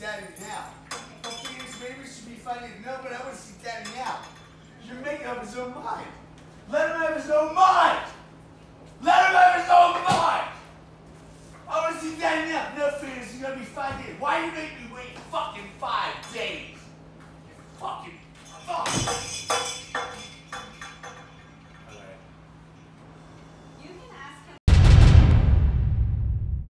Daddy now. Okay, maybe we should be fighting. No, but I want to see Daddy now. You're making up his own mind. Let him have his own mind. Let him have his own mind. I want to see Daddy now. No, Phoenix, it's going to be 5 days. Why you make me wait fucking 5 days? You fucking fuck.